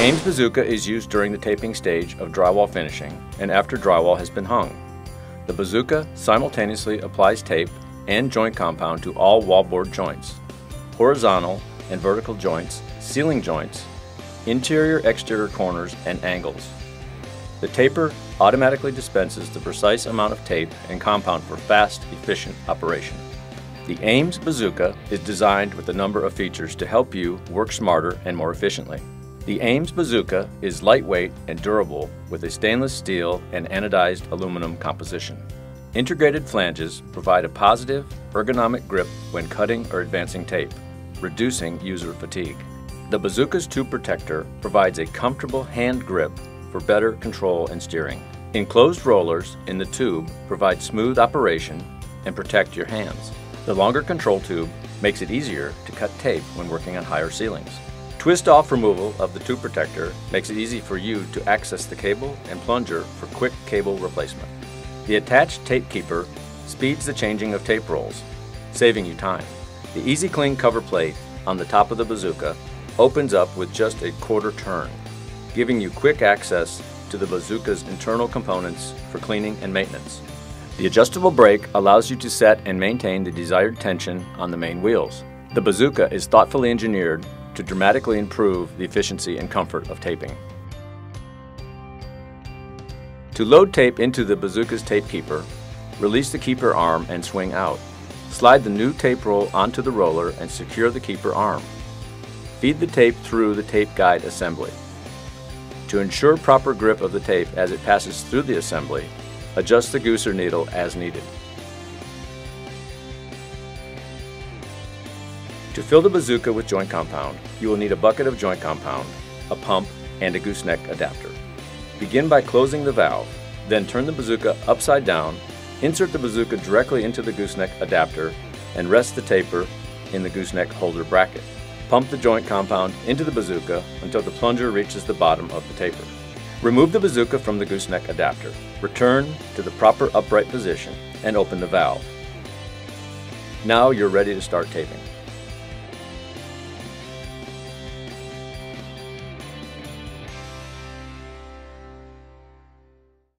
AMES Bazooka is used during the taping stage of drywall finishing and after drywall has been hung. The Bazooka simultaneously applies tape and joint compound to all wallboard joints, horizontal and vertical joints, ceiling joints, interior-exterior corners, and angles. The taper automatically dispenses the precise amount of tape and compound for fast, efficient operation. The AMES Bazooka is designed with a number of features to help you work smarter and more efficiently. The AMES Bazooka is lightweight and durable with a stainless steel and anodized aluminum composition. Integrated flanges provide a positive, ergonomic grip when cutting or advancing tape, reducing user fatigue. The Bazooka's tube protector provides a comfortable hand grip for better control and steering. Enclosed rollers in the tube provide smooth operation and protect your hands. The longer control tube makes it easier to cut tape when working on higher ceilings. Twist-off removal of the tube protector makes it easy for you to access the cable and plunger for quick cable replacement. The attached tape keeper speeds the changing of tape rolls, saving you time. The EasyClean cover plate on the top of the Bazooka opens up with just a quarter turn, giving you quick access to the Bazooka's internal components for cleaning and maintenance. The adjustable brake allows you to set and maintain the desired tension on the main wheels. The Bazooka is thoughtfully engineered to dramatically improve the efficiency and comfort of taping. To load tape into the Bazooka's tape keeper, release the keeper arm and swing out. Slide the new tape roll onto the roller and secure the keeper arm. Feed the tape through the tape guide assembly. To ensure proper grip of the tape as it passes through the assembly, adjust the gooser needle as needed. To fill the Bazooka with joint compound, you will need a bucket of joint compound, a pump, and a gooseneck adapter. Begin by closing the valve, then turn the Bazooka upside down, insert the Bazooka directly into the gooseneck adapter, and rest the taper in the gooseneck holder bracket. Pump the joint compound into the Bazooka until the plunger reaches the bottom of the taper. Remove the Bazooka from the gooseneck adapter. Return to the proper upright position and open the valve. Now you're ready to start taping.